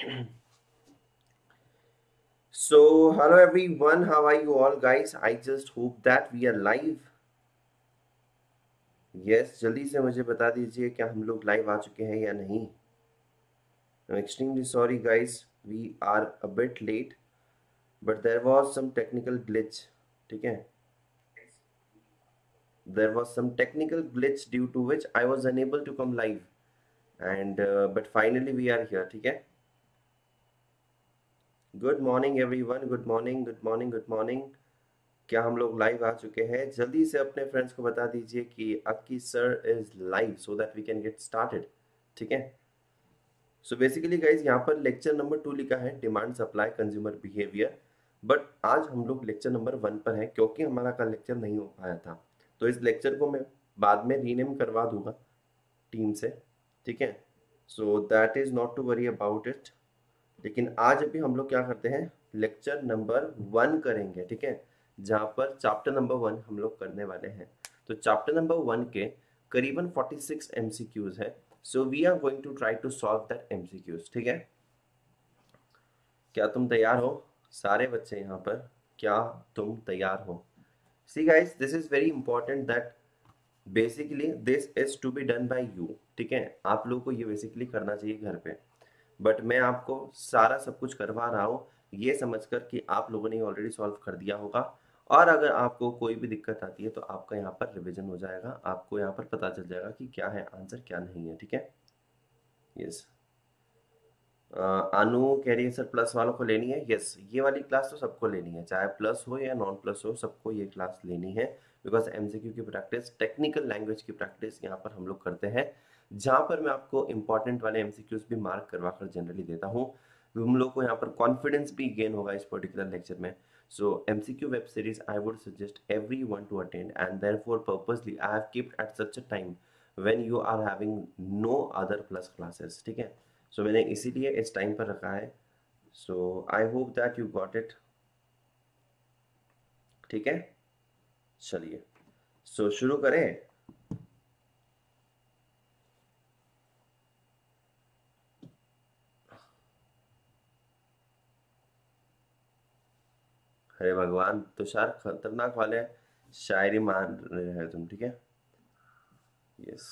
So, hello everyone, how are you all guys? I just hope that we are live. Yes, जल्दी से मुझे बता दीजिए क्या हम लोग लाइव आ चुके हैं या नहीं. I'm extremely sorry guys, we are a bit late, but there was some technical glitch. ठीक है? There was some technical glitch due to which I was unable to come live, and but finally we are here. ठीक है? Good morning everyone. Good morning. Good morning. Good morning. क्या हम लोग live आ चुके हैं? जल्दी से अपने फ्रेंड्स को बता दीजिए कि Akki sir is live so that we can get started. ठीक है. सो बेसिकली गाइज यहाँ पर लेक्चर नंबर 2 लिखा है demand supply consumer behaviour, but आज हम लोग लेक्चर नंबर 1 पर हैं क्योंकि हमारा कल लेक्चर नहीं हो पाया था. तो इस लेक्चर को मैं बाद में रीनेम करवा दूंगा टीम से. ठीक है. So that is not to worry about it. लेकिन आज अभी हम लोग क्या करते हैं, लेक्चर नंबर 1 करेंगे. ठीक है. जहाँ पर चैप्टर नंबर 1 हम लोग करने वाले हैं. तो चैप्टर नंबर 1 के करीबन 46 एमसीक्यूज है. So we are going to try to solve that MCQs. ठीक है. क्या तुम तैयार हो सारे बच्चे यहाँ पर? क्या तुम तैयार हो? See guys, this is very important that basically this is to be done by you. ठीक है. आप लोगों को ये बेसिकली करना चाहिए घर पे, बट मैं आपको सारा सब कुछ करवा रहा हूँ ये समझकर कि आप लोगों ने ऑलरेडी सॉल्व कर दिया होगा. और अगर आपको कोई भी दिक्कत आती है तो आपका यहाँ पर रिवीजन हो जाएगा, आपको यहाँ पर पता चल जाएगा कि क्या है आंसर क्या नहीं है. ठीक है. यस. अनु कह रही है सर प्लस वालों को लेनी है. यस, ये वाली क्लास तो सबको लेनी है, चाहे प्लस हो या नॉन प्लस हो, सबको ये क्लास लेनी है. बिकॉज एमसीक्यू की प्रैक्टिस, टेक्निकल लैंग्वेज की प्रैक्टिस यहाँ पर हम लोग करते हैं, जहाँ पर मैं आपको इंपॉर्टेंट वाले एमसीक्यूज भी मार्क करवा कर जनरली देता हूँ. हम लोग को यहाँ पर कॉन्फिडेंस भी गेन होगा इस पर्टिकुलर लेक्चर में. So MCQ web series I would suggest everyone to attend, and therefore purposely I have kept at such a time when you are having no other plus classes. ठीक है. सो मैंने इसीलिए इस time पर रखा है. So I hope that you got it. ठीक है. चलिए, सो शुरू करें. अरे भगवान, तुषार खतरनाक वाले शायरी मान रहे हैं तुम. ठीक है. यस.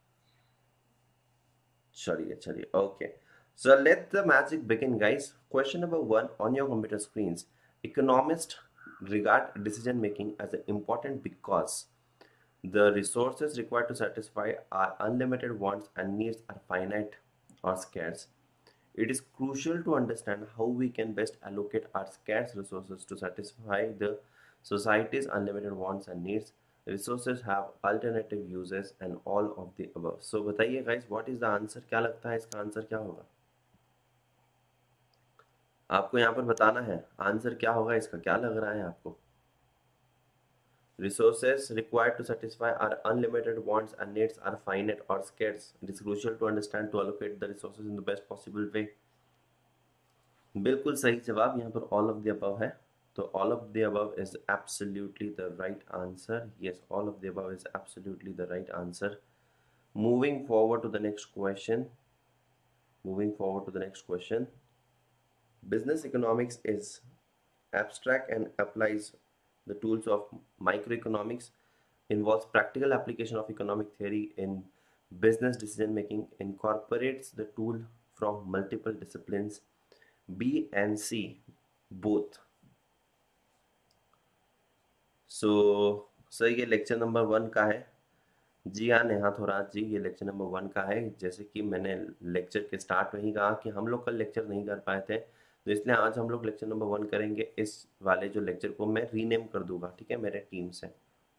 चलिए चलिए, okay. So let the magic begin, guys. Question number 1 on your computer screens. Economists regard decision making as important because the resources required to satisfy our unlimited wants and needs are finite or scarce. It is crucial to understand how we can best allocate our scarce resources to satisfy the society's unlimited wants and needs. Resources have alternative uses and all of the above. So बताइए guys, what is the answer? क्या लगता है इसका answer क्या होगा? आपको यहाँ पर बताना है आंसर क्या होगा इसका. क्या लग रहा है आपको? Resources required to satisfy our unlimited wants and needs are finite or scarce. It is crucial to understand to allocate the resources in the best possible way. बिल्कुल सही जवाब यहाँ पर all of the above है. तो all of the above is absolutely the right answer. Yes, all of the above is absolutely the right answer. Moving forward to the next question. Moving forward to the next question. Business economics is abstract and applies the tools of microeconomics, involves practical application of economic theory in business decision making, incorporates the tool from multiple disciplines. B and C both. So sir ये lecture number 1 का है. जी हाँ नेहा थोरात जी, ये lecture number 1 का है. जैसे कि मैंने लेक्चर के स्टार्ट में ही कहा कि हम लोग कल लेक्चर नहीं कर पाए थे, तो इसलिए आज हम लोग लेक्चर नंबर 1 करेंगे. इस वाले जो लेक्चर को मैं रीनेम कर दूंगा. ठीक है, मेरे टीम से.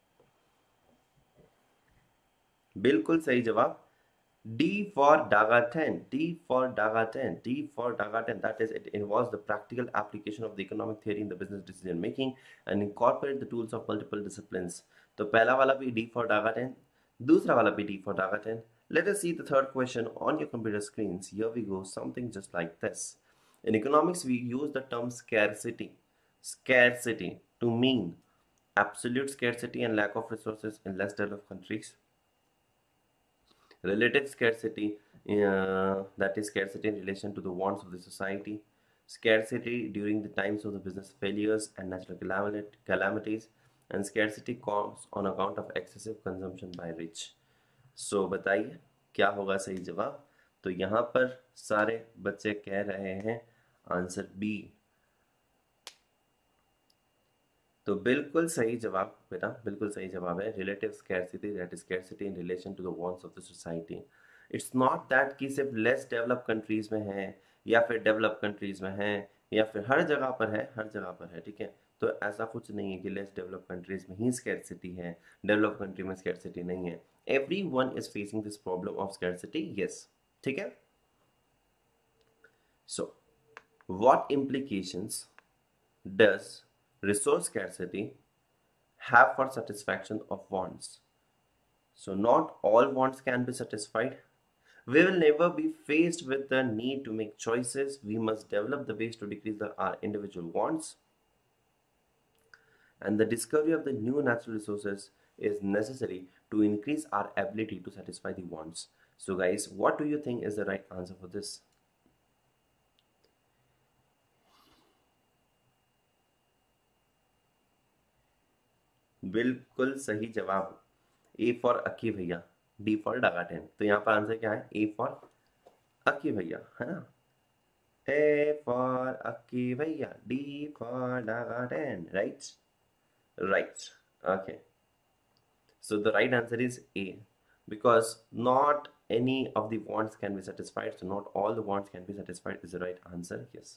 बिल्कुल सही जवाब. D for Dagaten. D for Dagaten. D for Dagaten. That is, it involves the practical application of the economic theory in the business decision making and incorporate the tools of multiple disciplines. तो पहला वाला भी D for Dagaten, दूसरा वाला भी D for Dagaten. Let us see the third question on your computer screens. Here we go. Something just like this. In economics, we use the term scarcity. Scarcity to mean absolute scarcity and lack of resources in less developed countries. Relative scarcity that is scarcity in relation to the wants of the society, scarcity during the times of the business failures and natural calamities, and scarcity comes on account of excessive consumption by rich. सो बताइए क्या होगा सही जवाब? तो यहाँ पर सारे बच्चे कह रहे हैं आंसर बी। तो बिल्कुल सही जवाब बेटा, बिल्कुल सही जवाब है relative scarcity, that is scarcity in relation to the wants of the society. It's not that कि सिर्फ लेस डेवलप कंट्रीज में है या फिर डेवलप कंट्रीज में है या फिर हर जगह पर है, हर जगह पर है, ठीक है। तो ऐसा कुछ नहीं है कि लेस डेवलप कंट्रीज में ही स्कैरसिटी है, डेवलप कंट्री में स्कैरसिटी नहीं है। Everyone is facing this problem of scarcity, yes, ठीक है। So what implications does resource scarcity have for satisfaction of wants? So not all wants can be satisfied. We will never be faced with the need to make choices. We must develop the ways to decrease our individual wants. And the discovery of the new natural resources is necessary to increase our ability to satisfy the wants. So guys, what do you think is the right answer for this? बिल्कुल सही जवाब, ए for Akki भैया, D for डगाटेन। तो यहाँ पर answer क्या है? ए for Akki भैया, है ना। ए फॉर अक्की भैया, D for Dagaten, right, right, okay. So the right answer is A, because not any of the wants can be satisfied. So not all the wants can be satisfied is the right answer. Yes.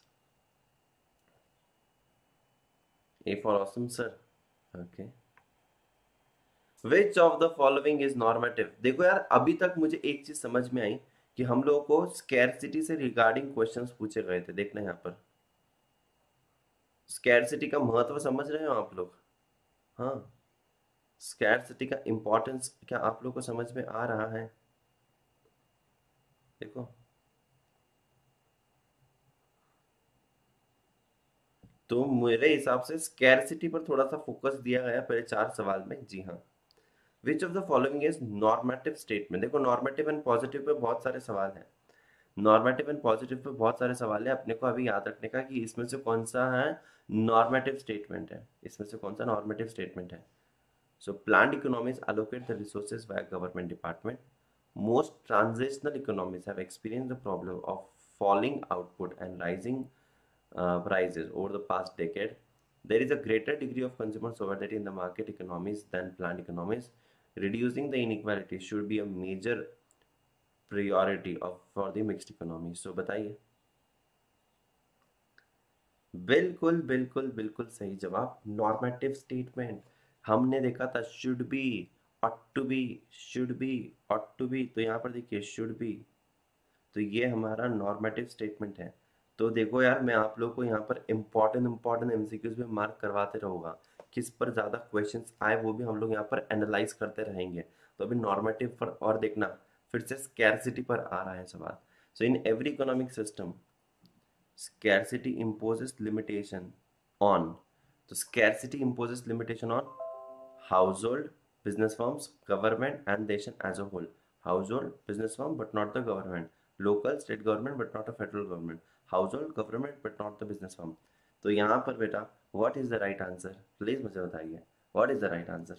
A for awesome, sir. Okay. Which of the following is normative? देखो यार, अभी तक मुझे एक चीज समझ में आई कि हम लोगों को स्कैरसिटी से रिगार्डिंग क्वेश्चंस पूछे गए थे। देखना यहाँ पर, स्कैरसिटी का महत्व समझ रहे हो आप लोग? हाँ, स्कैरसिटी का इंपॉर्टेंस क्या आप लोग को समझ में आ रहा है? देखो, तो मेरे हिसाब से स्कैरसिटी पर थोड़ा सा फोकस दिया गया पहले 4 सवाल में। जी हाँ। Which of the following is normative statement? देखो, नॉर्मेटिव एंड पॉजिटिव पे बहुत सारे सवाल हैं, नॉर्मेटिव एंड पॉजिटिव पे बहुत सारे सवाल है, अपने को अभी याद रखने का कि इसमें से कौन सा है नॉर्मेटिव स्टेटमेंट है, इसमें से कौन सा नॉर्मेटिव स्टेटमेंट है। So planned economies allocate the resources via government department. Most transitional economies have experienced the problem of falling output and rising prices over the past decade. There is a greater degree of consumer sovereignty in the market economies than planned economies. Reducing the inequality should be a major priority of for the mixed economy. So बताइए। बिल्कुल बिल्कुल बिल्कुल सही जवाब, normative statement. हमने देखा था should be, ought to be, should be, ought to be. तो यहाँ पर देखिए शुड बी, तो ये हमारा नॉर्मेटिव स्टेटमेंट है। तो देखो यार, मैं आप लोग को यहाँ पर इम्पॉर्टेंट एमसीक्यूज में मार्क करवाते रहूँगा, किस पर ज़्यादा क्वेश्चंस आए वो भी हम लोग यहाँ पर एनालाइज करते रहेंगे। तो अभी नॉर्मेटिव पर और देखना, फिर से स्कैरसिटी पर आ रहा है सवाल। So in every economic system scarcity imposes limitation on, so scarcity imposes limitation on household, business firms, government and nation as a whole. Household, business firm but not the government, local state government but not a federal government, household government but not the business firm. तो यहाँ पर बेटा what is the right answer? Please मुझे बताइए, what is the right answer?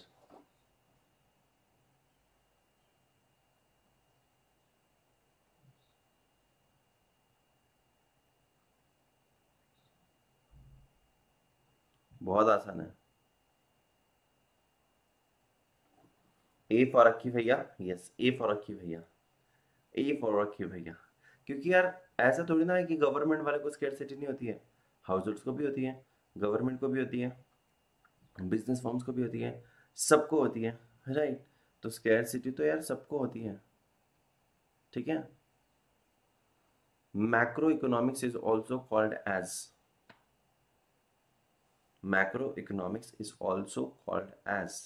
बहुत आसान है। ए for Akki भैया, यस, ए फॉर अक्की भैया, ए फॉर अक्की भैया। क्योंकि यार ऐसा थोड़ी ना है कि गवर्नमेंट वाले को स्कैरसिटी नहीं होती है, हाउस होल्ड्स को भी होती है, गवर्नमेंट को भी होती है, बिजनेस फर्म्स को भी होती है, सबको होती है, राइट। तो स्कैरसिटी तो यार सबको होती है, ठीक है। Macroeconomics is also called as, macroeconomics is also called as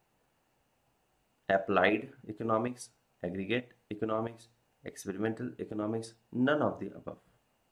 applied economics, aggregate economics, experimental economics, none of the above।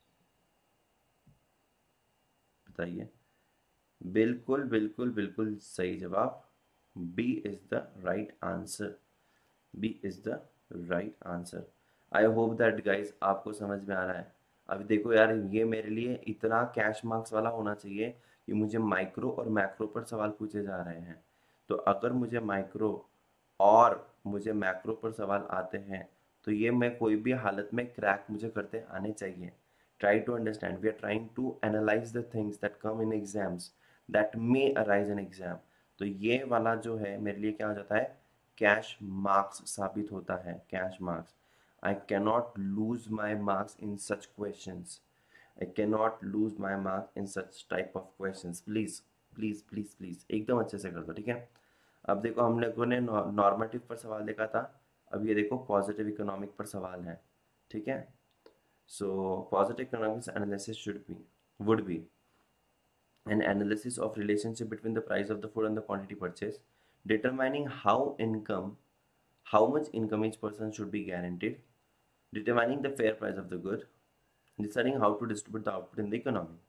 बताइए। बिल्कुल बिल्कुल बिल्कुल सही जवाब, B is the right answer, B is the right answer. I hope that guys आपको समझ में आ रहा है। अभी देखो यार, ये मेरे लिए इतना कैश मार्क्स वाला होना चाहिए कि मुझे माइक्रो और मैक्रो पर सवाल पूछे जा रहे हैं। तो अगर मुझे माइक्रो और मुझे मैक्रो पर सवाल आते हैं तो ये मैं कोई भी हालत में क्रैक मुझे करते आने चाहिए। Try to understand, we are trying to analyse the things that come in exams, that may arise in exam. तो ये वाला जो है मेरे लिए क्या हो जाता है, कैश मार्क्स साबित होता है, cash marks. I cannot lose my marks in such questions. I cannot lose my mark in such type of questions. Please, please, please, please, एकदम अच्छे से कर दो, ठीक है। अब देखो हम लोगों ने नॉर्मेटिव पर सवाल देखा था, अब ये देखो पॉजिटिव इकोनॉमिक पर सवाल है, ठीक है। So positive economics analysis should be, would be an analysis of relationship between the price of the food and the quantity purchased, determining how much income each person should be guaranteed, determining the fair price of the good, deciding how to distribute the output in the economy.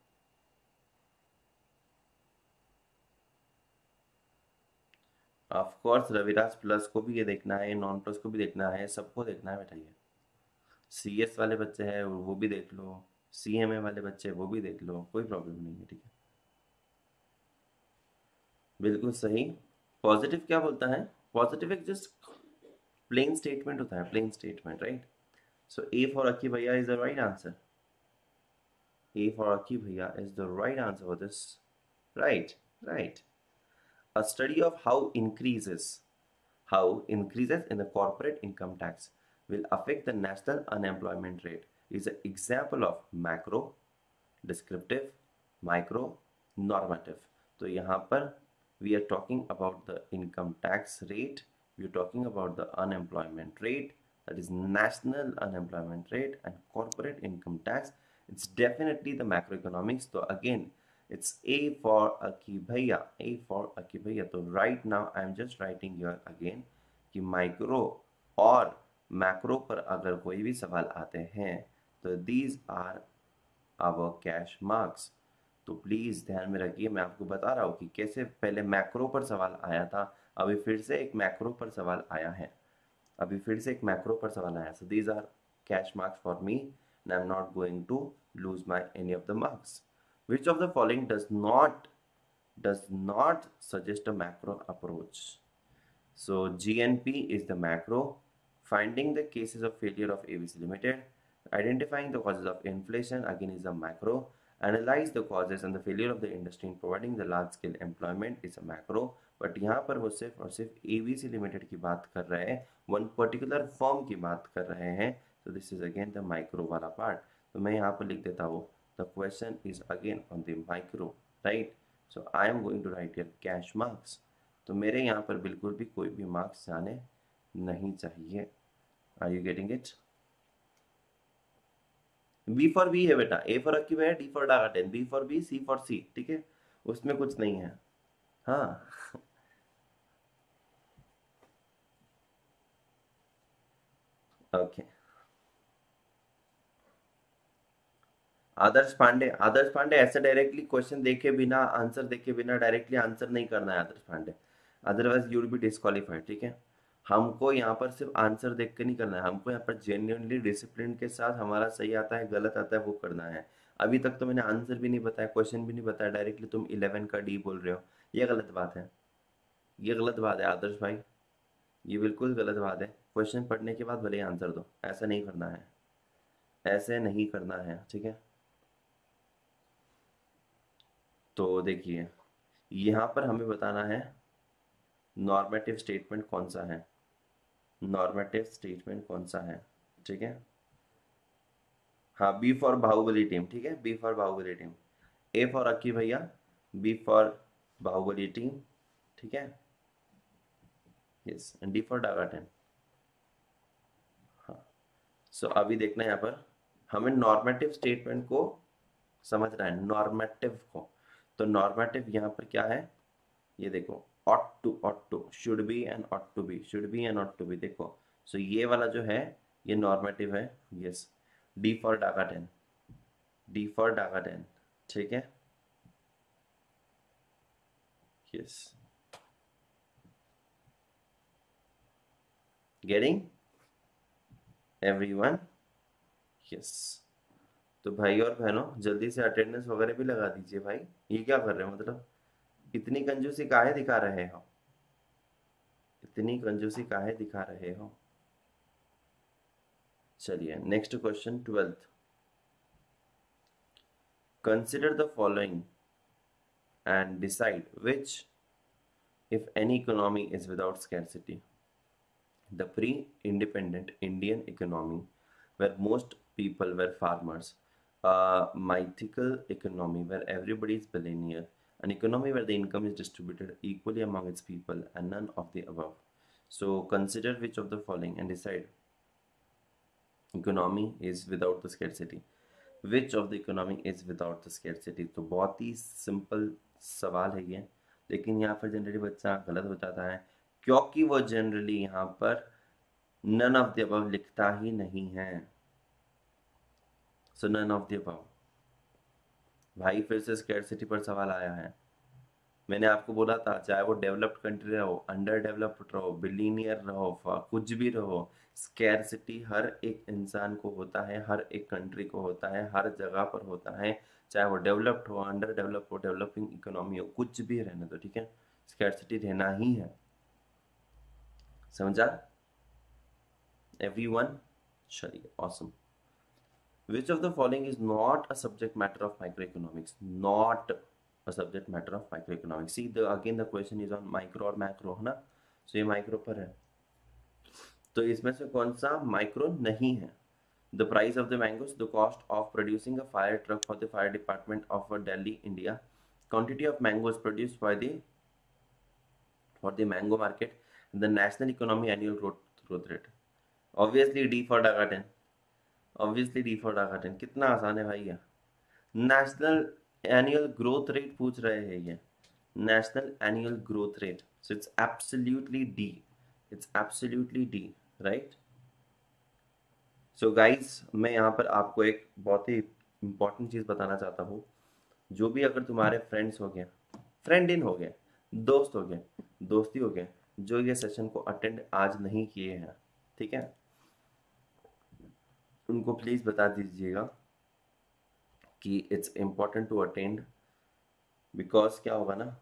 Of course Raviraj plus को भी ये देखना है, non plus को भी देखना है, सबको देखना है बेटा। ये सी एस वाले बच्चे हैं वो भी देख लो, सी एम ए वाले बच्चे वो भी देख लो, कोई प्रॉब्लम नहीं है, ठीक है। बिल्कुल सही। पॉजिटिव क्या बोलता है, पॉजिटिव एक जस्ट प्लेन स्टेटमेंट होता है, plain statement, right. So A for Akki भैया is the right answer, A for Akki भैया is the right answer for this, right, right. A study of how increases in the corporate income tax will affect the national unemployment rate is an example of macro, descriptive, micro, normative. तो यहाँ पर we are talking about the income tax rate, we are talking about the unemployment rate, that is national unemployment rate, and corporate income tax. It's definitely the macroeconomics. So again, it's A for Aki Bhaiya, A for Aki Bhaiya. So right now I am just writing here again कि micro और macro पर अगर कोई भी सवाल आते हैं तो these are our cash marks। तो प्लीज़ ध्यान में रखिए, मैं आपको बता रहा हूँ कि कैसे पहले मैक्रो पर सवाल आया था, अभी फिर से एक मैक्रो पर सवाल आया है, अभी फिर से एक मैक्रो पर सवाल आया। So these are cash marks for me and I am not going to lose my any of the marks. Which of the following does not suggest a macro approach? So GNP is the macro, finding the cases of failure of ABC Limited, identifying the causes of inflation again is a macro, analyze the causes and the failure of the industry in providing the large scale employment is a macro। But यहाँ पर वो सिर्फ और सिर्फ ABC limited की बात कर रहे हैं, वन पर्टिकुलर फर्म की बात कर रहे हैं। तो this is again the micro वाला पार्ट। तो मैं यहाँ पर लिख देता हूँ the question is again on the micro, right. So I am going to write your cash marks. तो मेरे यहाँ पर बिल्कुल भी कोई भी मार्क्स जाने नहीं चाहिए। Are you getting it? B for B है बेटा, ए फॉर अक्की है, D for Dagaten, B for B, C for C, ठीक है, उसमें कुछ नहीं है। हाँ ओके। आदर्श पांडे ऐसे डायरेक्टली क्वेश्चन देखे बिना, आंसर देखे बिना डायरेक्टली आंसर नहीं करना है Aadarsh Pandey, otherwise you will be disqualified, ठीक है। हमको यहाँ पर सिर्फ आंसर देख के नहीं करना है, हमको यहाँ पर जेन्युइनली डिसिप्लिन के साथ हमारा सही आता है गलत आता है वो करना है। अभी तक तो मैंने आंसर भी नहीं बताया, क्वेश्चन भी नहीं बताया, डायरेक्टली तुम 11 का डी बोल रहे हो, ये गलत बात है, ये गलत बात है आदर्श भाई, ये बिल्कुल गलत बात है। क्वेश्चन पढ़ने के बाद भले ही आंसर दो, ऐसा नहीं करना है, ऐसे नहीं करना है, ठीक है। तो देखिए यहाँ पर हमें बताना है नॉर्मेटिव स्टेटमेंट कौन सा है, नॉर्मेटिव स्टेटमेंट कौन सा है, ठीक है। हाँ, बी फॉर बाहुबली टीम, ठीक है, B for Baahubali team. A for Akki भैया, बी फॉर बाहुबली टीम, ठीक है। Yes, D for Dagaten. हाँ। सो अभी देखना है यहाँ पर हमें नॉर्मेटिव स्टेटमेंट को समझना है, नॉर्मेटिव को। तो नॉर्मेटिव यहाँ पर क्या है, ये देखो, ought to should be and ought to be, should be and ought to be, देखो। सो ये वाला जो है ये नॉर्मेटिव है, yes. D for Dagaten, D for Dagaten, ठीक है, यस। गेटिंग? एवरीवन? यस। तो भाई और बहनों, जल्दी से अटेंडेंस वगैरह भी लगा दीजिए भाई। ये क्या कर रहे हो, मतलब इतनी कंजूसी काहे दिखा रहे हो? इतनी कंजूसी काहे दिखा रहे हो? चलिए next question, 12th। Consider the following and decide which, if any, economy is without scarcity. The pre-independent Indian economy, where most people were farmers, a mythical economy where everybody is billionaire, an economy where the income is distributed equally among its people, and none of the above. So consider which of the following and decide economy is without the scarcity. Which of the economy is without the scarcity. तो बहुत ही simple सवाल है ये, लेकिन यहाँ पर generally बच्चा गलत हो जाता है, क्योंकि वो जनरली यहाँ पर नन ऑफ द अबव लिखता ही नहीं है। So none of the above. भाई फिर से स्केर्सिटी पर सवाल आया है। मैंने आपको बोला था, चाहे वो डेवलप्ड कंट्री रहो, अंडर डेवलप्ड रहो, बिलीनियर रहो, कुछ भी रहो, स्कैरसिटी हर एक इंसान को होता है, हर एक कंट्री को होता है, हर जगह पर होता है। चाहे वो डेवलप्ड हो, अंडर डेवलप हो, डेवलपिंग इकोनॉमी हो, कुछ भी रहने दो, ठीक है, स्कैरसिटी रहना ही है। समझा एवरीवन? चलिए awesome. Which of the following is not a subject matter of microeconomics? Not a subject matter of microeconomics. See, the again the question is on micro और macro, है ना? So ये micro पर है, तो इसमें से कौन सा micro नहीं है? The price of the mangoes, the cost of producing a fire truck for the fire department of Delhi, India, quantity of mangoes produced by the for the mango market, the national economy annual growth rate. Obviously D for Dagaten. Obviously D for Daga ten. कितना आसान है भाई ये। National annual growth rate पूछ रहे हैं ये, national annual growth rate, so it's absolutely D, it's absolutely D, right. So guys, मैं यहाँ पर आपको एक बहुत ही इंपॉर्टेंट चीज़ बताना चाहता हूँ। जो भी अगर तुम्हारे फ्रेंड्स हो गए, फ्रेंड इन हो गए, दोस्त हो गए, दोस्ती हो गए, जो ये सेशन को अटेंड आज नहीं किए हैं, ठीक है, उनको प्लीज़ बता दीजिएगा कि it's important to attend. Because क्या होगा ना,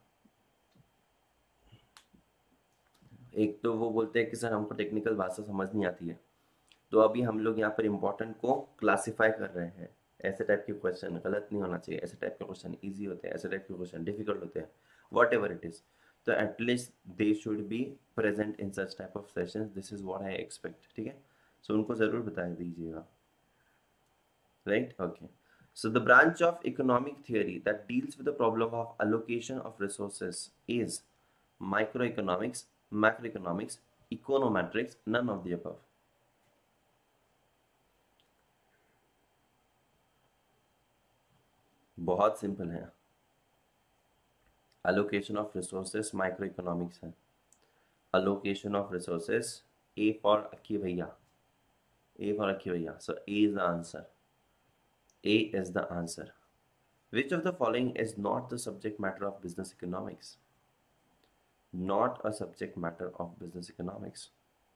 एक तो वो बोलते हैं कि सर हमको टेक्निकल भाषा समझ नहीं आती है, तो अभी हम लोग यहाँ पर इम्पोर्टेंट को क्लासिफाई कर रहे हैं। ऐसे टाइप के क्वेश्चन गलत नहीं होना चाहिए, ऐसे टाइप के क्वेश्चन इजी होते हैं, ऐसे टाइप के क्वेश्चन डिफिकल्ट होते हैं, वॉट एवर इट इज़। तो at least they should be present in such type of sessions, this is what I expect, ठीक है। सो उनको ज़रूर बता दीजिएगा, right? Okay. So the branch of economic theory that deals with the problem of allocation of resources is microeconomics, macroeconomics, econometrics, none of the above. बहुत simple है। allocation of resources microeconomics है, allocation of resources A for Akki भैया, A for Akki भैया, so A is the answer. A is the answer. Which of the following is not the subject matter of business economics? Not a subject matter of business economics.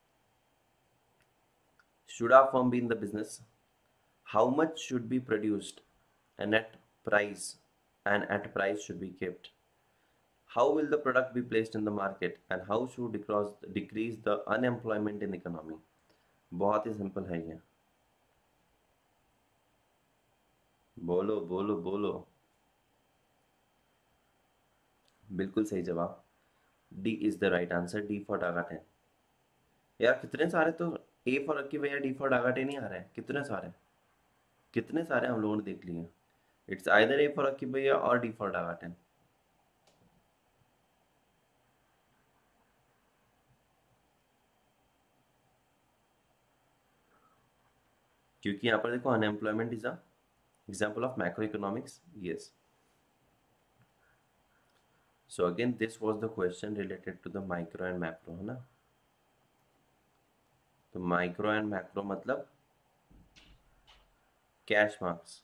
Should our firm be in the business? How much should be produced and at price should be kept? How will the product be placed in the market and how should decrease the unemployment in the economy? बहुत ही simple है ये। बोलो बोलो बोलो। बिल्कुल सही जवाब, D is the right answer, D for Daga ten. यार कितने सारे तो ए फॉर रखी भैया, डी फॉर डागाटेन ही आ रहे हैं, कितने सारे, कितने सारे हम लोगों ने देख लिए। इट्स आइदर ए फॉर रखी भैया और डी फॉर डागाटेन। क्योंकि यहाँ पर देखो unemployment is a example of macro economics, yes. So again this was the question related to the micro and macro, है ना। तो माइक्रो एंड मैक्रो मतलब cash marks.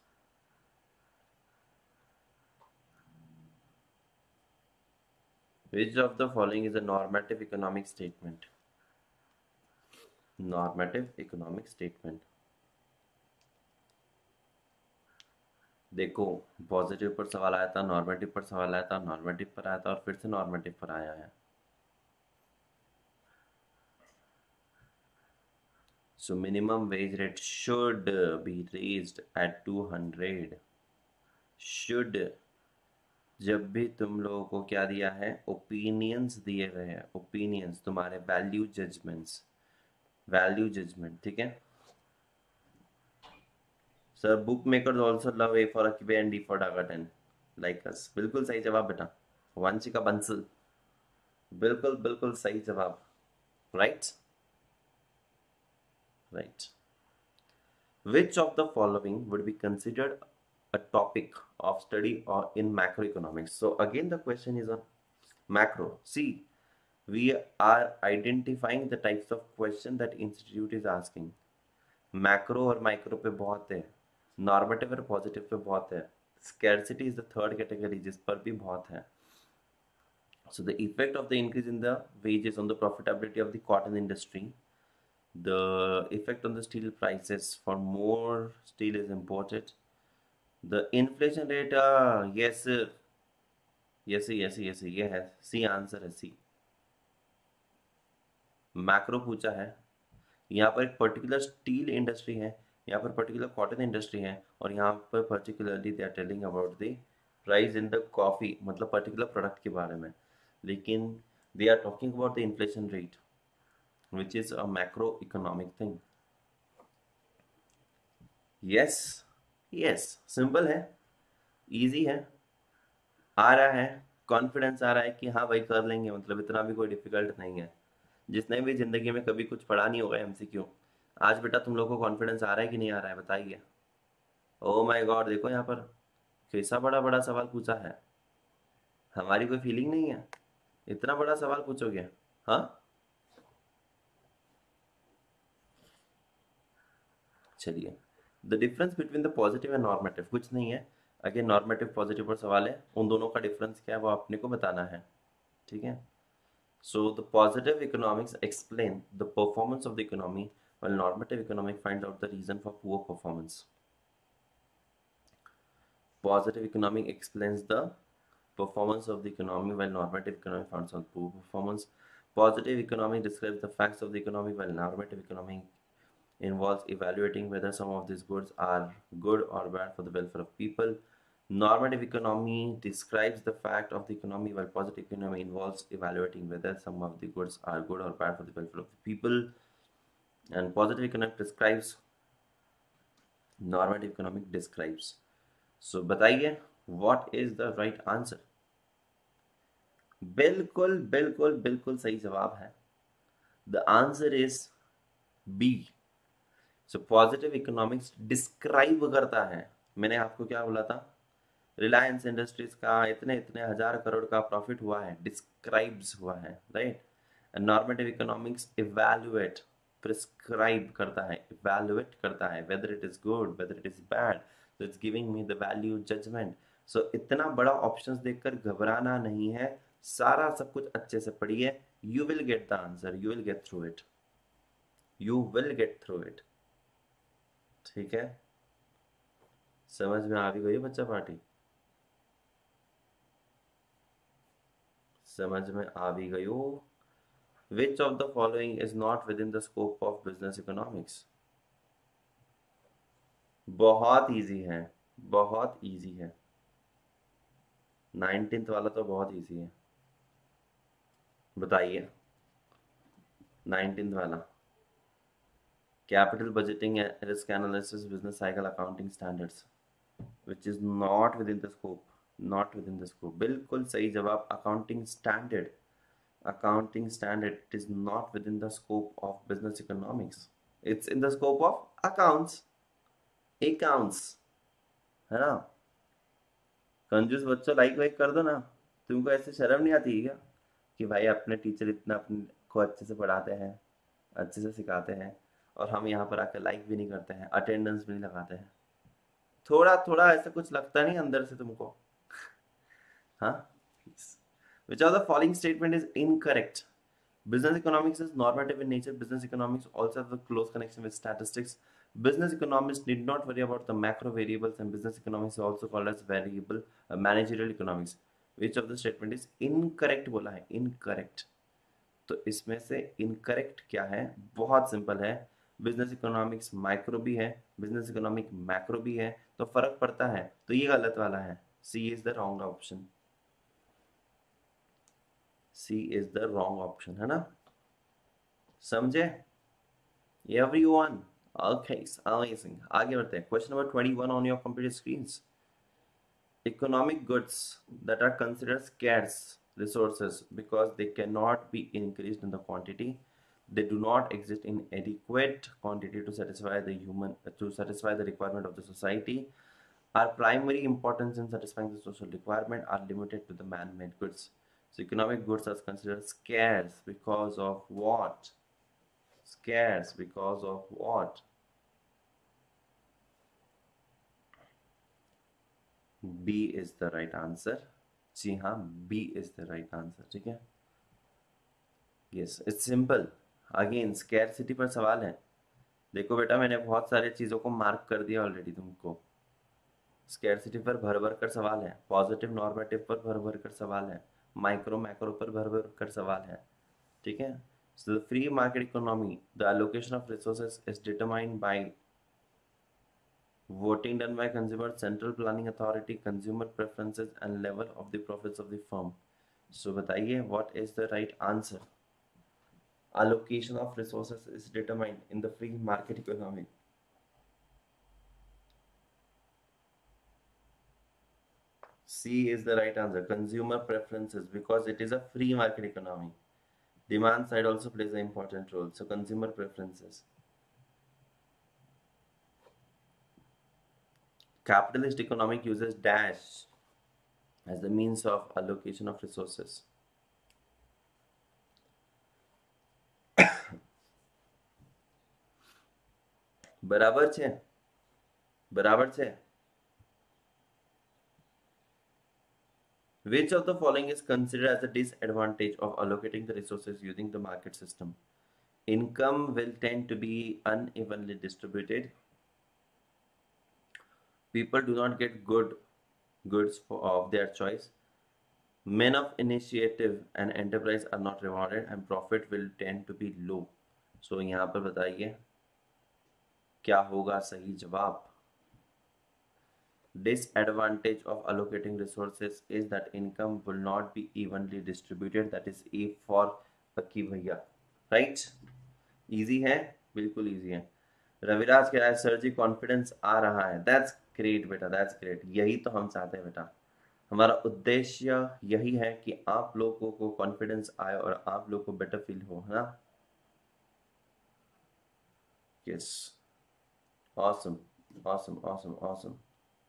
Which of the following is a normative economic statement? Normative economic statement. देखो, positive पर सवाल आया था, normative पर सवाल आया था, नॉर्मेटिव पर आया था और फिर से नॉर्मेटिव पर आया है। So minimum wage rate should be raised at 200. Should, जब भी तुम लोगों को क्या दिया है, ओपिनियंस दिए गए हैं, ओपिनियंस तुम्हारे वैल्यू जजमेंट्स, वैल्यू जजमेंट, ठीक है sir. Book makers also love A for A and D for Daga ten like us. बिल्कुल सही जवाब बेटा, वंशिका बंसल, बिल्कुल बिल्कुल सही जवाब। Right right. Which of the following would be considered a topic of study or in macroeconomics? So again the question is on macro. See, we are identifying the types of question that institute is asking. Macro और micro पे बहुत है, normative और positive पे बहुत है, scarcity is the third category जिस पर भी बहुत है. So the effect of the increase in the wages on the profitability of the cotton industry, the effect on the steel prices for more steel is imported, the inflation rate, yes sir, yes sir, yes sir, yes sir, ये है सी, answer है सी। Macro पूछा है, यहाँ पर एक particular steel industry है, यहाँ पर पर्टिकुलर कॉटन इंडस्ट्री है, और यहाँ पर particularly they are telling about the price in the coffee, मतलब पर्टिकुलर प्रोडक्ट के बारे में, लेकिन they are talking about the inflation rate which is a macroeconomic thing. yes yes, simple है, इजी है, आ रहा है, कॉन्फिडेंस आ रहा है कि हाँ भाई कर लेंगे, मतलब इतना भी कोई डिफिकल्ट नहीं है। जिसने भी जिंदगी में कभी कुछ पढ़ा नहीं होगा एमसीक्यू, आज बेटा तुम लोग को कॉन्फिडेंस आ रहा है कि नहीं आ रहा है बताइए। ओ माय गॉड, देखो यहाँ पर कैसा बड़ा बड़ा सवाल पूछा है, हमारी कोई फीलिंग नहीं है, इतना बड़ा सवाल पूछोगे। हाँ चलिए, the difference between the positive and normative, कुछ नहीं है, अगेन नॉर्मेटिव पॉजिटिव पर सवाल है, उन दोनों का डिफरेंस क्या है वो अपने को बताना है, ठीक है। So the positive economics explain the performance of the economy, while normative economic finds out the reason for poor performance. Positive economic explains the performance of the economy, while normative economic finds out poor performance. Positive economic describes the facts of the economy, while normative economic involves evaluating whether some of these goods are good or bad for the welfare of people. Normative economy describes the fact of the economy, while positive economy involves evaluating whether some of the goods are good or bad for the welfare of the people. And positive economic describes, normative economic describes. So बताइए, what is the right answer? बिल्कुल बिल्कुल बिल्कुल सही जवाब है। The answer is B. So positive economics describe करता है, मैंने आपको क्या बोला था, रिलायंस इंडस्ट्रीज का इतने इतने हजार करोड़ का प्रॉफिट हुआ है, डिस्क्राइब्स हुआ है, right. Normative economics evaluate, prescribe करता है, इवैल्यूएट करता है whether it is good whether it is bad, so it's giving me the value judgement. So इतना बड़ा ऑप्शंस देखकर घबराना नहीं है, सारा सब कुछ अच्छे से पढ़िए, you will get the answer, you will get through it, you will get through it, ठीक है। समझ में आ भी गई बच्चा पार्टी, समझ में आ भी गई हो। Which of the following is not within the scope of business economics? बहुत इजी है, बहुत इजी है, 19th वाला तो बहुत इजी है, बताइए 19th वाला, capital budgeting, risk analysis, business cycle, accounting standards, which is not within the scope, not within the scope, बिल्कुल सही जवाब, accounting standard, accounting standard, it is not within the scope of business economics, it's in the scope of accounts, है ना। कंजूस बच्चों like वाइक कर दो ना, तुमको ऐसे शर्म नहीं आती है क्या कि भाई अपने टीचर इतना अपने को अच्छे से पढ़ाते हैं, अच्छे से सिखाते हैं, और हम यहाँ पर आकर लाइक भी नहीं करते हैं, अटेंडेंस भी नहीं लगाते हैं, थोड़ा थोड़ा ऐसा कुछ लगता नहीं अंदर से तुमको? हाँ। Which of the following statement is incorrect? Business economics is normative in nature. Business economics also has a close connection with statistics. Business economists need not worry about the macro variables, and business economics is also called as variable managerial economics. Which of the statement is incorrect बोला है, incorrect. तो इसमें से incorrect क्या है? बहुत simple है, business economics micro भी है, बिजनेस इकोनॉमिक मैक्रो भी है, तो फर्क पड़ता है, तो ये गलत वाला है, C is the wrong option, C is the wrong option, है ना? समझे एवरीवन? ओके, अमेजिंग, आगे बढ़ते हैं। Question number 21 on your computer screens. Economic goods that are considered scarce resources because they cannot be increased in the quantity, they do not exist in adequate quantity to satisfy the requirement of the society, our primary importance in satisfying the social requirement are limited to the man-made goods. So economic goods are considered scarce because of what? Scarce because of what? B is the right answer. जी हाँ, B is the right answer. ठीक है, yes, it's simple. Again scarcity पर सवाल है। देखो बेटा, मैंने बहुत सारी चीज़ों को मार्क कर दिया ऑलरेडी तुमको। स्कैरसिटी पर भर भर कर सवाल है, पॉजिटिव नॉर्मेटिव पर भर भर कर सवाल है, माइक्रो मैक्रो पर भर भर कर सवाल है। ठीक है, so the free market economy, the allocation of resources is determined by voting done by consumer, central planning authority, consumer preferences and level of the profits of the firm. So बताइए, what is the right answer? Allocation of resources is determined in the free market economy. C is the right answer, consumer preferences, because it is a free market economy. Demand side also plays an important role, so consumer preferences. Capitalist economic uses dash as the means of allocation of resources. बराबर છે, બરાબર છે. Which of the following is considered as a disadvantage of allocating the resources using the market system? Income will tend to be unevenly distributed. People do not get goods of their choice. Men of initiative and enterprise are not rewarded, and profit will tend to be low. So यहाँ पर बताइए क्या होगा सही जवाब? Disadvantage of allocating resources is that income will not be evenly distributed. That is A for पक्की भैया, right? Easy है, बिल्कुल easy है। रविराज कह रहा है सर जी कॉन्फिडेंस आ रहा है। That's great बेटा, that's great। यही तो हम चाहते हैं बेटा, हमारा उद्देश्य यही है कि आप लोगों को कॉन्फिडेंस आए और आप लोग को बेटर फील हो, है ना? Yes, awesome, awesome, awesome, awesome।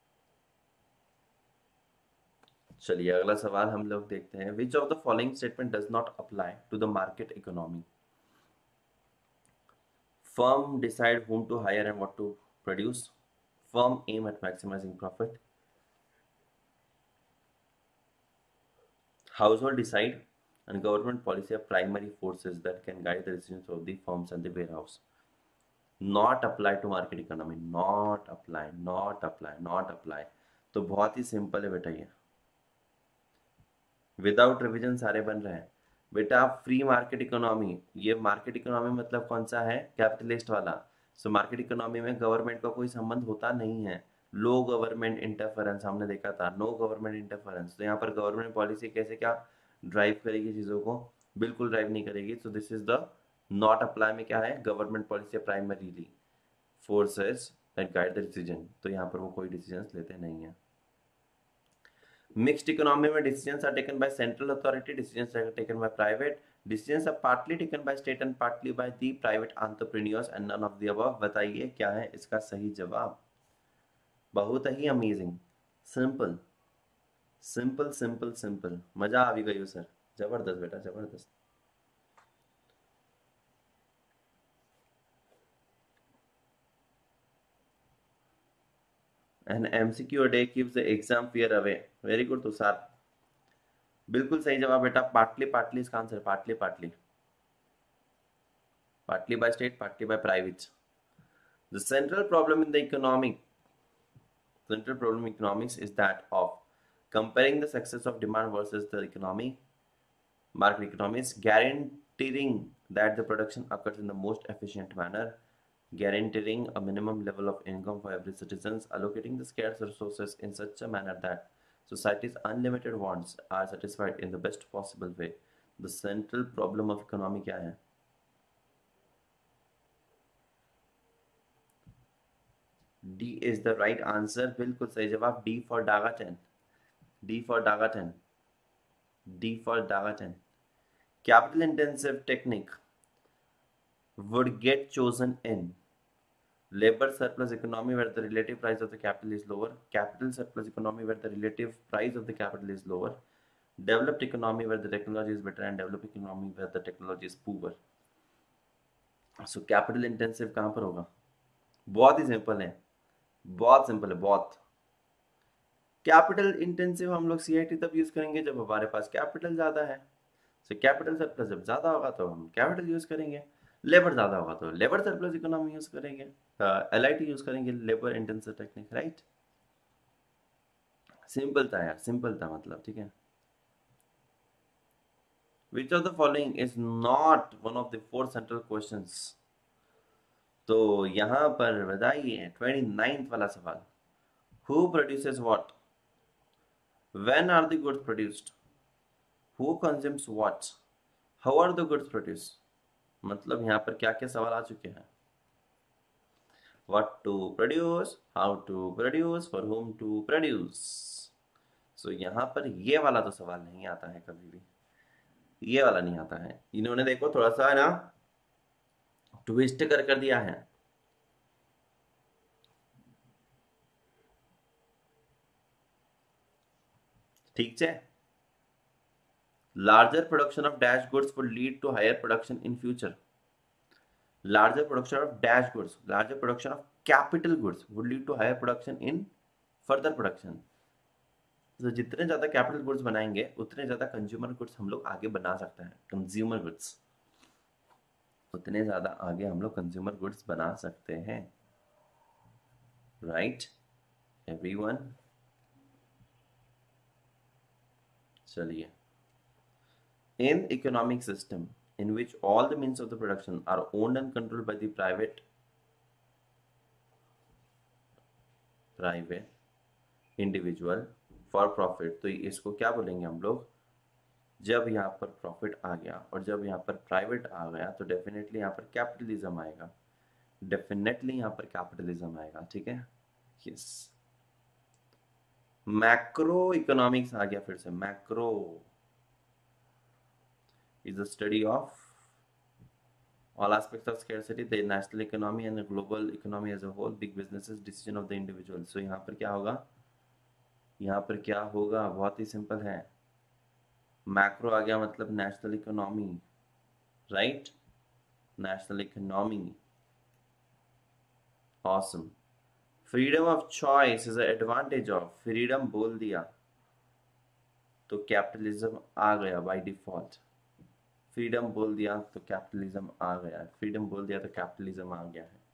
चलिए अगला सवाल हम लोग देखते हैं। Which of the following statement does not apply to the market economy? Firm decide whom to hire and what to produce. Firm aim at maximizing profit. Household decide and government policy are primary forces that can guide the decisions of the firms and the warehouse. Not apply to market economy. Not apply, not apply, not apply। तो बहुत ही simple है बेटा, ये without revision सारे बन रहे हैं बेटा। फ्री मार्केट इकोनॉमी, ये मार्केट इकोनॉमी मतलब कौन सा है? कैपिटलिस्ट वाला। सो मार्केट इकोनॉमी में गवर्नमेंट का कोई संबंध होता नहीं है। लो गवर्नमेंट इंटरफेरेंस हमने देखा था, नो गवर्नमेंट इंटरफेरेंस। तो यहाँ पर गवर्नमेंट पॉलिसी कैसे क्या ड्राइव करेगी चीज़ों को? बिल्कुल ड्राइव नहीं करेगी। So this is the not apply में क्या है? Government policy primarily forces that guide the decision. तो यहाँ पर वो कोई डिसीजन लेते नहीं है। Mixed economy में decisions are taken by central authority, decisions are taken by private, decisions are partly taken by state and partly by the private entrepreneurs and none of the above। बताइए क्या है इसका सही जवाब? बहुत ही amazing, simple simple simple simple. मजा आ भी गई हो सर, जबरदस्त बेटा, जबरदस्त। An MCQ a day keeps the exam fear away। Very good Tushar, बिल्कुल सही जवाब बेटा। पार्टली पार्टली इसका answer, partly partly. partly by state, partly by private. The central problem in the central problem in economics is that of comparing the success of demand versus the market economics, guaranteeing that the production occurs in the most efficient manner, guaranteeing a minimum level of income for every citizen, allocating the scarce resources in such a manner that society's unlimited wants are satisfied in the best possible way. The central problem of economy क्या है? D is the right answer. बिल्कुल सही जवाब. D for Dagaten. D for Dagaten. D for Dagaten. Capital intensive technique would get chosen in labor surplus economy where the relative price of the capital is lower, capital surplus economy where the relative price of the capital is lower, developed economy where the technology is better, and developed economy where the technology is poor. So capital intensive कहाँ पर होगा? बहुत ही simple है, बहुत simple है, बहुत. Capital intensive हम लोग सीआईटी तब यूज करेंगे जब हमारे पास कैपिटल ज्यादा है. सो कैपिटल सरप्लस जब ज्यादा होगा तो हम कैपिटल यूज करेंगे. लेबर ज्यादा होगा तो लेबर सरप्लस इकोनॉमी यूज करेंगे, एलआईटी यूज करेंगे, labour intensive technique. Right, simple था यार, सिंपल था मतलब. ठीक है. Which of the following is not one of the 4 central questions? तो यहां पर बताइए 29th वाला सवाल. Who produces what? When are the goods produced? Who consumes what? How are the goods produced? मतलब यहाँ पर क्या क्या सवाल आ चुके हैं. What to produce, how to produce, for whom to produce. So यहाँ पर ये वाला तो सवाल नहीं आता है कभी भी, ये वाला नहीं आता है. इन्होंने देखो थोड़ा सा ना ट्विस्ट कर दिया है. ठीक है. Larger production of dash goods would lead to higher production in future. Larger production of dash goods, larger production of capital goods would lead to higher production in further production. तो जितने ज़्यादा capital goods बनाएंगे उतने ज़्यादा consumer goods हम लोग आगे बना सकते हैं. कंज्यूमर गुड्स उतने ज़्यादा आगे हम लोग कंज्यूमर गुड्स बना सकते हैं. Right everyone. चलिए. In economic system in which all the means of the production are owned and controlled by the private individual for profit. तो इसको क्या बोलेंगे हम लोग? जब यहाँ पर प्रॉफिट आ गया और जब यहाँ पर प्राइवेट आ गया तो डेफिनेटली यहाँ पर कैपिटलिज्म आएगा. डेफिनेटली यहाँ पर कैपिटलिज्म आएगा. ठीक है. यस. मैक्रो इकोनॉमिक्स आ गया फिर से. Macro is the study of all aspects of scarcity, the national economy and the global economy as a whole, big businesses, decision of the individual. So यहाँ पर क्या होगा? यहाँ पर क्या होगा? बहुत ही सिंपल है. मैक्रो आ गया मतलब national economy. Right, national economy. Awesome. Freedom of choice is advantage of. Freedom बोल दिया तो कैपिटलिज्म आ गया बाय डिफॉल्ट. फ्रीडम बोल दिया तो कैपिटलिज्म आ गया है. फ्रीडम बोल दिया तो कैपिटलिज्म आ गया है.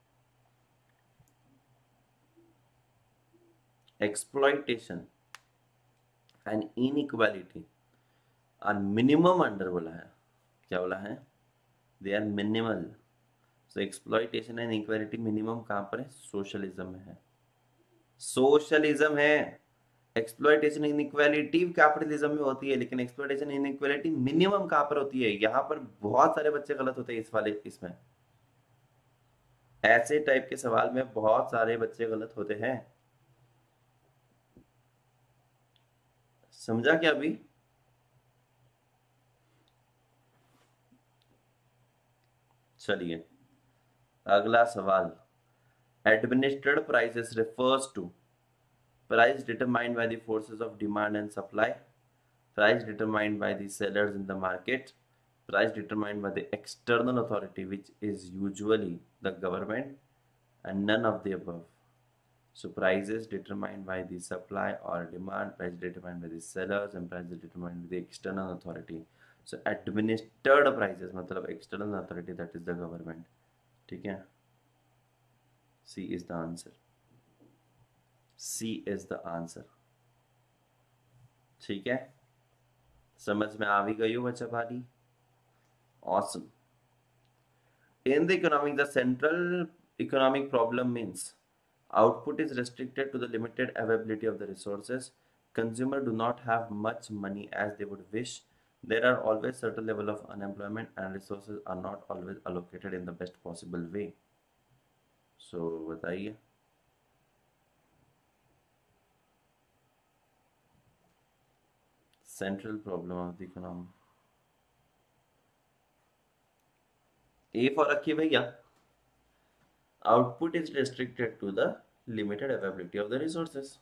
Exploitation and inequality are minimum under बोला है. क्या बोला है? They are minimal. So exploitation and inequality minimum कहां पर है? सोशलिज्म में है. सोशलिज्म है. एक्सप्लॉइटेशन इनइक्वालिटी कैपिटलिज्म में होती है, लेकिन एक्सप्लॉइटेशन इनइक्वालिटी मिनिमम कहां पर होती है? यहां पर बहुत सारे बच्चे गलत होते हैं इस वाले इसमें. ऐसे टाइप के सवाल में बहुत सारे बच्चे गलत होते हैं. समझा क्या अभी? चलिए अगला सवाल. Administered prices refers to price determined by the forces of demand and supply, price determined by the sellers in the market, price determined by the external authority which is usually the government, and none of the above. So prices determined by the supply or demand, price determined by the sellers, and prices determined by the external authority. So administered prices मतलब external authority, that is the government, ठीक है। C is the answer, C is the answer, ठीक है। समझ में आ भी गई हो बच्चा भारी, awesome. In the economic, the central economic problem means output is restricted to the limited availability of the resources. Consumers do not have much money as they would wish. There are always certain level of unemployment and resources are not always allocated in the best possible way. So बताइए। Central problem of the economy. A for रखिए भैया। Output is restricted to the limited availability of the resources.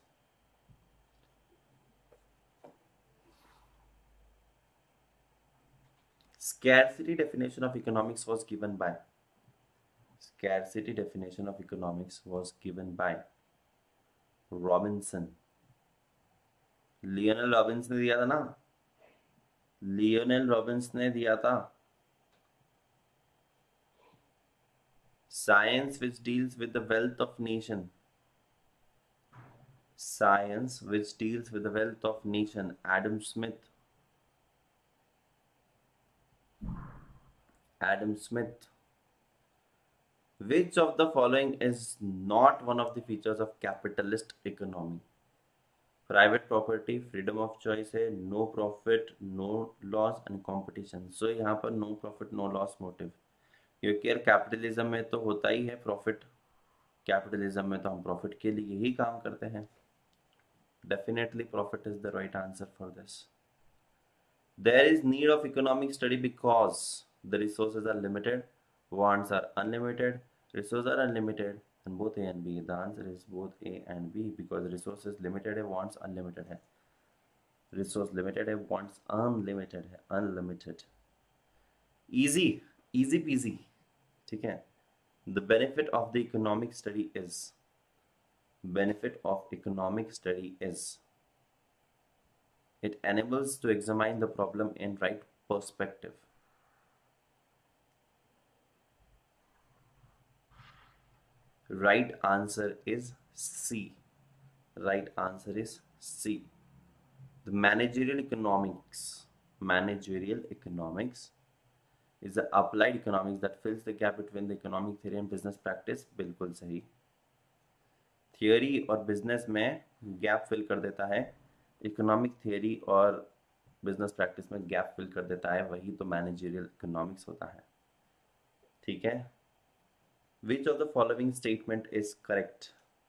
Scarcity definition of economics was given by, scarcity definition of economics was given by Robinson, Lionel Robbins ने दिया था ना, Lionel Robbins ने दिया था। Science which deals with the wealth of nation, science which deals with the wealth of nation, Adam Smith, Adam Smith. Which of the following is not one of the features of capitalist economy? Private property, freedom of choice है, no profit no loss and competition. So यहाँ पर no profit no loss motive, क्योंकि यार capitalism में तो होता ही है profit, capitalism में तो हम प्रॉफिट के लिए ही काम करते हैं। Definitely profit is the right answer for this. There is need of economic study because the resources are limited, wants are unlimited, resources are unlimited, and both A and B. The answer is both A and B because resources limited है, wants unlimited है, resource limited है, wants unlimited है, unlimited। easy, easy peasy, ठीक है। The benefit of the economic study is, benefit of economic study is it enables to examine the problem in right perspective। Right answer is C. Right answer is C. The managerial economics, managerial economics is the applied economics that fills the gap between the economic theory and business practice। बिल्कुल सही। Theory और business में gap fill कर देता है, economic theory और business practice में gap fill कर देता है, वही तो मैनेजरियल इकोनॉमिक्स होता है, ठीक है। Which of the following statement is correct?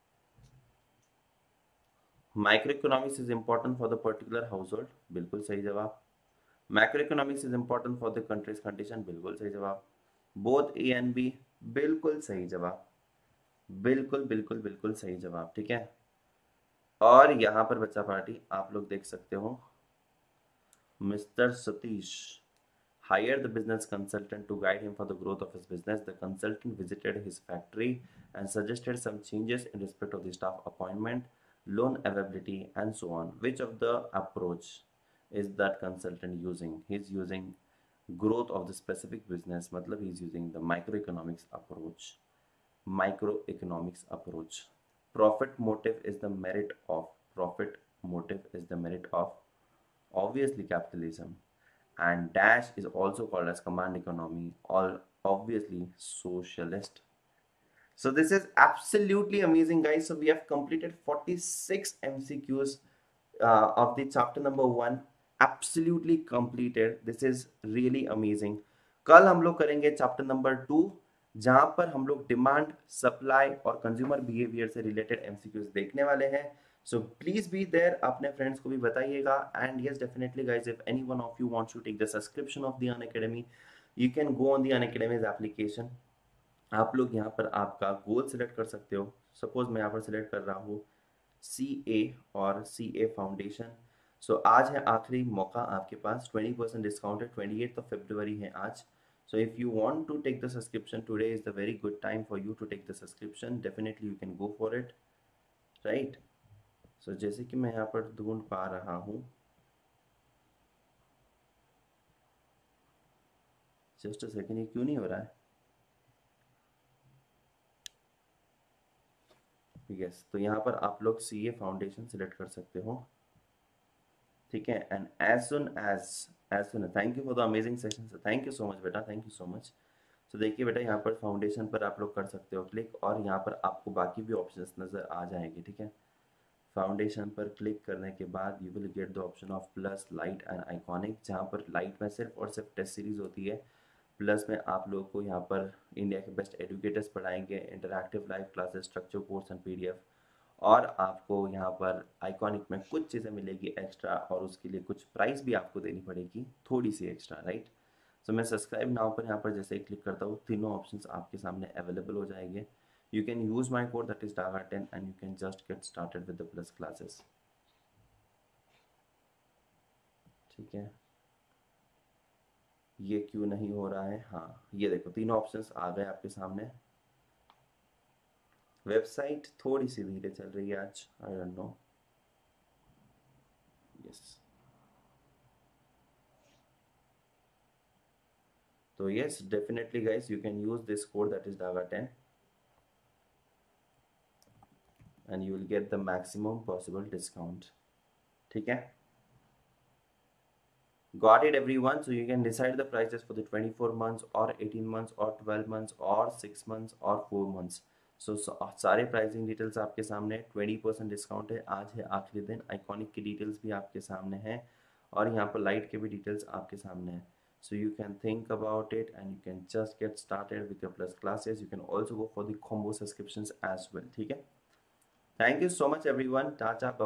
Microeconomics is important for the particular household, बिल्कुल सही जवाब। Macroeconomics is important for the country's condition, बिल्कुल सही जवाब। Both A and B, बिल्कुल सही जवाब, बिल्कुल बिल्कुल बिल्कुल सही जवाब, ठीक है। और यहाँ पर बच्चा पार्टी आप लोग देख सकते हो, mister Satish hired the business consultant to guide him for the growth of his business. The consultant visited his factory and suggested some changes in respect of the staff appointment, loan availability, and so on. Which of the approach is that consultant using? He's using growth of the specific business, matlab he's using the microeconomics approach, microeconomics approach। Profit motive is the merit of, profit motive is the merit of obviously capitalism, and dash is also called as command economy, or obviously socialist। So this is absolutely amazing, guys. So we have completed 46 MCQs of the chapter number 1, absolutely completed। This is really amazing। कल हम लोग करेंगे chapter number 2, जहां पर हम लोग demand, supply और consumer behaviour से रिलेटेड एमसीक्यूज देखने वाले हैं। So please be there, अपने फ्रेंड्स को भी बताइएगा। And yes, definitely guys, if any one of you wants to take the subscription of the Unacademy, you can go on the Unacademy's application। आप लोग यहाँ पर आपका गोल सिलेक्ट कर सकते हो। सपोज मैं यहाँ पर सिलेक्ट कर रहा हूँ CA और CA फाउंडेशन। सो आज है आखिरी मौका आपके पास, 20% डिस्काउंट है, 28 फरवरी है आज। So if you want to take the subscription, today is the very good time for you to take the subscription। Definitely you can go for it, right? So जैसे कि मैं यहाँ पर ढूंढ पा रहा हूँ, जस्ट अ सेकेंड, ये क्यों नहीं हो रहा है? यस, तो यहाँ पर आप लोग सी ए फाउंडेशन सिलेक्ट कर सकते हो, ठीक है। And as soon thank you for the amazing session, thank you so much बेटा, थैंक यू सो मच। तो देखिए बेटा, यहाँ पर फाउंडेशन पर आप लोग कर सकते हो क्लिक, और यहाँ पर आपको बाकी भी ऑप्शंस नज़र आ जाएंगे, ठीक है। फाउंडेशन पर क्लिक करने के बाद you will get the option of plus, light and iconic, जहाँ पर लाइट में सिर्फ और सिर्फ टेस्ट सीरीज होती है, प्लस में आप लोगों को यहाँ पर इंडिया के बेस्ट एजुकेटर्स पढ़ाएंगे, interactive live classes, structure course and PDF, और आपको यहाँ पर आइकॉनिक में कुछ चीज़ें मिलेगी एक्स्ट्रा, और उसके लिए कुछ प्राइस भी आपको देनी पड़ेगी थोड़ी सी एक्स्ट्रा, राइट। सो मैं सब्सक्राइब नाउ पर यहाँ पर जैसे ही क्लिक करता हूँ, तीनों ऑप्शंस आपके सामने अवेलेबल हो जाएंगे। You can use my code that is DAGA10 and you can just get started with the plus classes, ठीक है। ये क्यों नहीं हो रहा है? हाँ, ये देखो तीनों ऑप्शंस आ गए आपके सामने। वेबसाइट थोड़ी सी धीरे चल रही है आज, आई डोंट नो। यस, तो yes definitely guys, you can use this code that is DAGA10 and you will get the maximum possible discount, ठीक है। Got it everyone, so you can decide the prices for the 24 months or 18 months or 12 months or 6 months or 4 months. सारे pricing details आपके सामने, 20% discount है, आज है आखिरी दिन, आइकॉनिक की डिटेल्स भी आपके सामने हैं, और यहाँ पर लाइट के भी डिटेल्स आपके सामने हैं। So you can think about it and you can just get started with your plus classes. You can also go for the combo subscriptions as well, ठीक है। Thank you so much everyone, Tata.